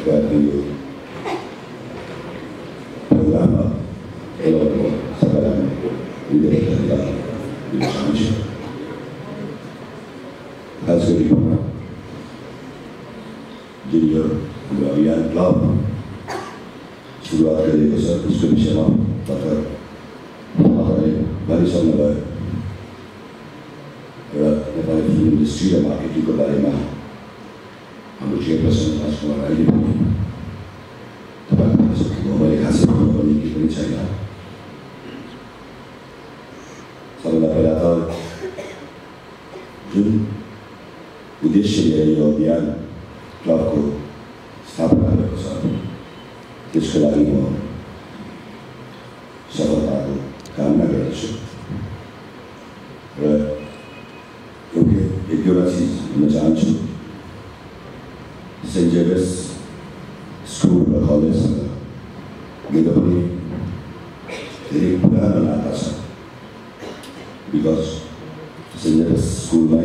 radio program elok sekarang ini kita ini खास गरी junior अभियान क्लब सुरुवात गरेको छ उसको विषयमा तपाईँलाई भनिसक्नु भयो र नेपाली फिल्म इन्डस्ट्री र मार्केटिङको बारेमा हाम्रो चेयरपर्सन राजकुमार राईले पनि तपाईँलाई भनिसक्नुभयो मैले खासै भन्नुपर्ने केही पनि छैन सबैभन्दा पहिला त जुन उद्देश्य लिएर यो अभियान क्लबको स्थापना गरेको छ त्यसको लागि म सफलताको कामना गर्दछु र एक दुईवटा चिज भन्न चाहन्छु सेन्ट जेभियर्स स्कुल र कलेजसँग मेरो पनि धेरै पुरानो नाता छ बिकज सेन्ट जेभियर्स स्कुलमै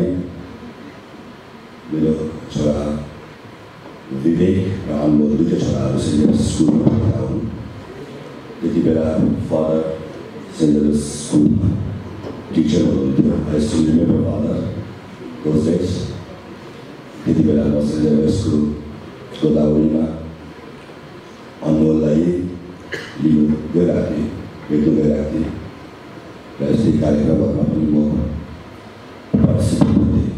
मेरो छोरा विवेक र अनमोल दुईटा छोराहरू सेन्ट जेभियर्स स्कुलमा पढेका हुन् त्यति बेला फादर सेन्ट जेभियर्स स्कुलमा टिचर हुनुहुन्थ्यो I still remember father those days त्यति बेला म सेन्ट जेभियर्स स्कुल गोदावरीमा अनमोललाई लिनु गइरहेको थिएँ भेट्नु गइरहेको थिएँ र यस्तै कार्यक्रमहरूमा पनि म पार्टिसिपेट गर्थेँ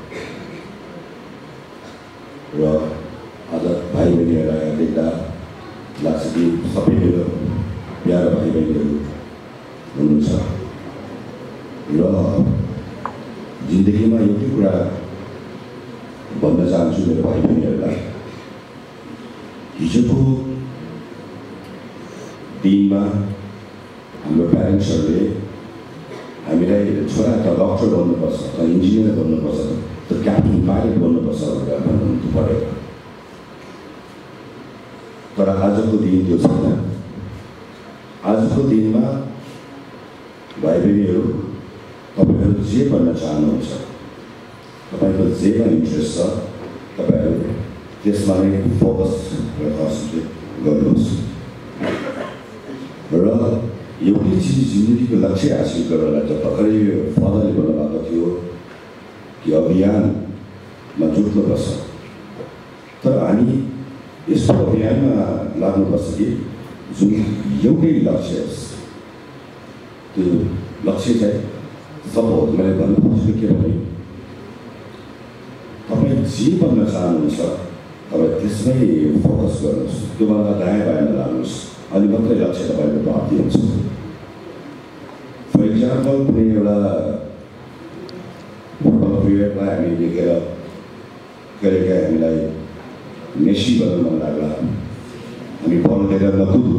र आज भाइ बहिनीहरूलाई देख्दा लाग्छ कि सबै मेरो प्यारो भाइ बहिनीहरू हुनुहुन्छ र जिन्दगीमा एउटै कुरा भन्न चाहन्छु मेरो भाइ बहिनीहरूलाई हिजोको दिनमा हाम्रो प्यारेन्ट्सहरूले हामीलाई छोरा त डक्टर बन्नुपर्छ त इन्जिनियर बन्नुपर्छ त क्याप्टन पाइलट बन्नुपर्छ भनेर भन्नुहुन्थ्यो पढेर तर आजको दिन त्यो छैन आजको दिनमा भाइ बहिनीहरू तपाईँहरू जे भन्न चाहनुहुन्छ तपाईँको जेमा इन्ट्रेस्ट छ तपाईँहरू त्यसमा नै फोकस र कन्सन्ट्रेट गर्नुहोस् र एउटै चिज जिन्दगीको लक्ष्य हासिल गर्नलाई त भर्खरै फादरले भन्नुभएको थियो कि अभियानमा जुट्नुपर्छ तर हामी यस्तो अभियानमा लाग्नुपर्छ कि जुन एउटै लक्ष्य होस् त्यो लक्ष्य चाहिँ सपोज मैले भन्नु खोजेको के भने तपाईँ जे भन्न चाहनुहुन्छ तपाईँ त्यसमै फोकस गर्नुहोस् त्योभन्दा दायाँ बायाँ नलाग्नुहोस् अनि मात्रै लक्ष्य तपाईँको प्राप्ति हुन्छ फर इक्जाम्पल कुनै एउटा फुटबल प्लेयरलाई हामी देखेर कहिलेकाहीँ हामीलाई मेसी बन्नु मन लाग्ला हामी बल लिएर नकुदौँ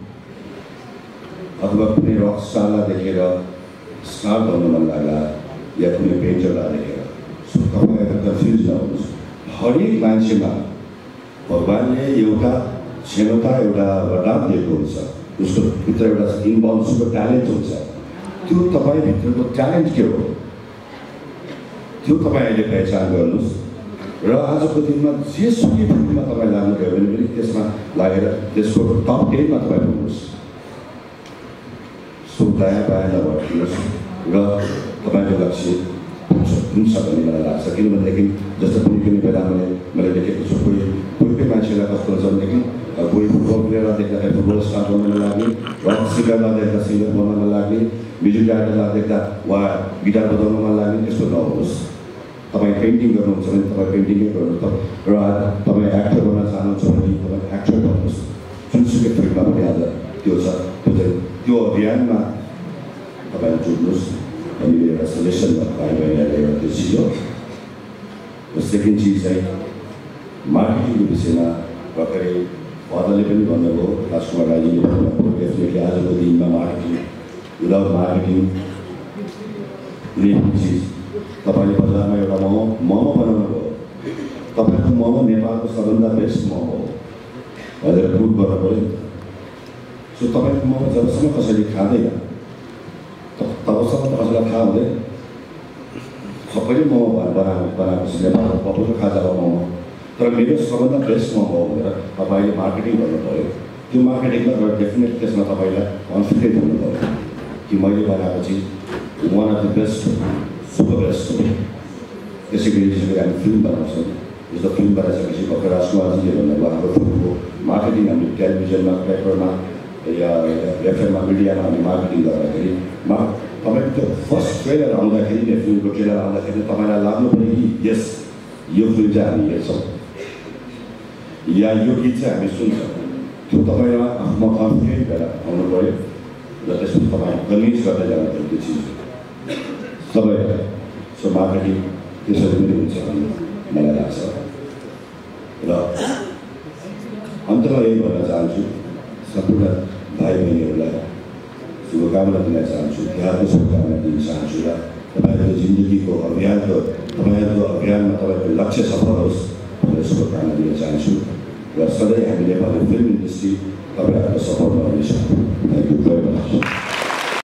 अथवा कुनै रक स्टारलाई देखेर स्टार बन्नु मन लाग्ला या कुनै पेन्टरलाई देखेर सो तपाईँहरू कन्फ्युज नहुनुहोस् हरेक मान्छेमा भगवान्ले एउटा क्षमता एउटा वरदान दिएको हुन्छ उसको भित्र एउटा इन्भल्भ उसको ट्यालेन्ट हुन्छ त्यो तपाईँभित्रको ट्यालेन्ट के हो त्यो तपाईँ अहिले पहिचान गर्नुहोस् र आजको दिनमा जेसुकै फिल्डमा तपाईँ लाग्नुभयो भने पनि त्यसमा लागेर त्यसको टप 10 मा तपाईँ पुग्नुहोस् सो दायाँ बायाँ नभइदिनुहोस् र तपाईँको लक्ष्य हुन्छ भन्ने मलाई लाग्छ किनभनेदेखि जस्तो कुनै कुनै बेला मैले देखेको छु कोही मान्छेलाई कस्तो हुन्छ भनेदेखि कोही फुटबल प्लेयरलाई देख्दाखेरि फुटबल स्टार बन्न लाग्ने रक सिङ्गरलाई देख्दा सिङ्गर बन्न लाग्ने म्युजिक डाइरेक्टरलाई देख्दा वा गिटार बजाउन मन लाग्ने त्यस्तो नहोस् तपाईँ पेन्टिङ गर्नुहुन्छ भने तपाईँ पेन्टिङै गर्नुहोस् र तपाईँ एक्टर बन्न चाहनुहुन्छ भने तपाईँ एक्टर गर्नुहोस् जुनसुकै फिल्डमा पनि आज त्यो छ त्यो अभियानमा तपाईँ जुट्नुहोस् अनि एउटा सजेसनमा भाइ बहिनीहरूले एउटा त्यो चिज हो र सेकेन्ड चिज चाहिँ मार्केटिङको विषयमा भर्खरै फादरले पनि भन्नुभयो राजकुमार राईजीले भन्नुभयो डेफिनेटली आजको दिनमा मार्केटिङ विदाउट मार्केटिङ कुनै चिज तपाईँले बजारमा एउटा मोमो बनाउनु भयो तपाईँको मोमो नेपालको सबभन्दा बेस्ट मोमो हो भनेर प्रुभ गर्नु पऱ्यो सो तपाईँको मोमो जबसम्म कसैले खाँदैन तबसम्म त कसैलाई थाहा हुँदैन सबैले मोमो बनाएको छ नेपालको पपुलर खाजा हो मोमो तर मेरो सबभन्दा बेस्टमा हो भनेर तपाईँले मार्केटिङ गर्नु पऱ्यो। त्यो मार्केटिङमा एउटा डेफिनेट त्यसमा तपाईँलाई कन्फिडेन्ट हुनु पऱ्यो कि मैले बनाएको चिज one of the best super best हो। त्यसै गरी हामी फिल्म बनाउँछौँ, जस्तो फिल्म बनाइसकेपछि भर्खर राजकुमारजीले भन्नुभयो हाम्रो फिल्मको मार्केटिङ हामी टेलिभिजनमा पेपरमा या एफएममा मिडियामा हामी मार्केटिङ गर्दाखेरि तपाईँको त्यो फर्स्ट ट्रेलर आउँदाखेरि या फिल्मको ट्रेलर आउँदाखेरि तपाईँलाई लाग्नु पऱ्यो कि यस यो फिल्म चाहिँ हामी हेर्छौँ या यो गीत चाहिँ हामी सुन्छौँ। त्यो तपाईँलाई आफ्नो कन्फिडेन्ट भएर आउनु पऱ्यो र त्यसपछि तपाईँ कन्भिन्स गर्दै जानु पऱ्यो त्यो चिज सबै। सो मार्केटिङ त्यसरी पनि हुन्छ भन्ने मलाई लाग्छ। र अन्तमा यही भन्न चाहन्छु, सम्पूर्ण भाइ बहिनीहरूलाई शुभकामना दिन चाहन्छु, तिहारको शुभकामना दिन चाहन्छु र तपाईँको जिन्दगीको अभियानमा तपाईँको लक्ष्य सफल होस् भनेर शुभकामना दिन चाहन्छु र सधैँ हामी नेपाली फिल्म इन्डस्ट्री तपाईँहरूको सपोर्टमा रहनेछौँ।